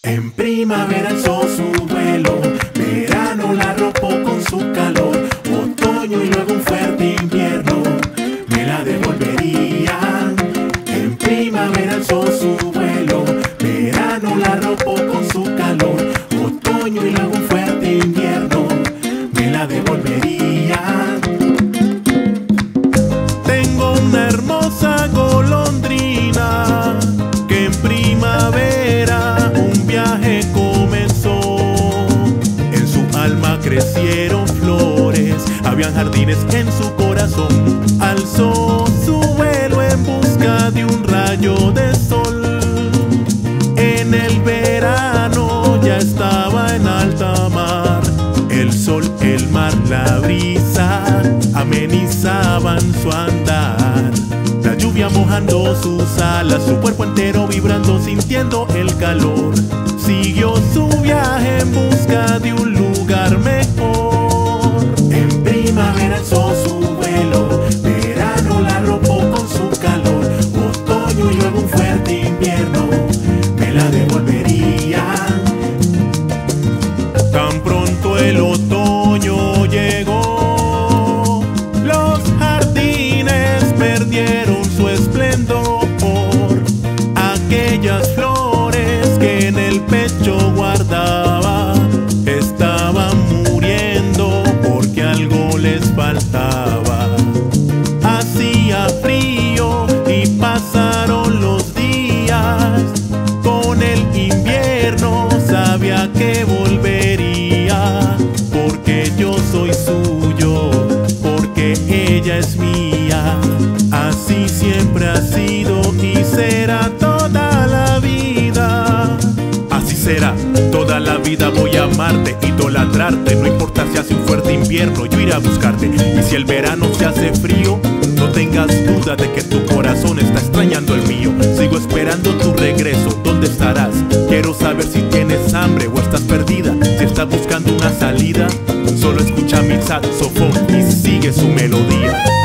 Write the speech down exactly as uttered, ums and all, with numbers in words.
En primavera alzó su vuelo, verano la arropó con su calor, otoño y luego un fuerte invierno me la devolvería. En primavera alzó su vuelo, verano la arropó con su calor, otoño y luego un fuerte invierno me la devolvería. Tengo una hermosa golondrina que en primavera un viaje comenzó. En su alma crecieron flores, habían jardines en su corazón. Alzó su vuelo en busca de un rayo de sol. En el verano ya estaba en alta mar. El sol, el mar, la brisa amenizaban su andar. La lluvia mojando sus alas, su cuerpo entero vibrando, sintiendo el calor. Siguió su viaje en busca de un lugar mejor. En primavera alzó su vuelo, verano la arropó con su calor, otoño y luego un fuerte invierno me la devolvería. Tan pronto el otoño llegó, los jardines perdieron su esplendor. Aquellas flores que en el pecho guardaba estaban muriendo porque algo les faltaba. Hacía frío y pasaron los días. Con el invierno sabía que volvería, porque yo soy suyo, porque ella es mía. Así siempre ha sido y será toda la vida. Así será toda la vida, voy a amarte, idolatrarte. No importa si hace un fuerte invierno, yo iré a buscarte. Y si el verano se hace frío, no tengas duda de que tu corazón está extrañando el mío. Sigo esperando tu regreso, ¿dónde estarás? Quiero saber si tienes hambre o estás perdida. Si estás buscando una salida, solo escucha mi saxofón y sigue su melodía.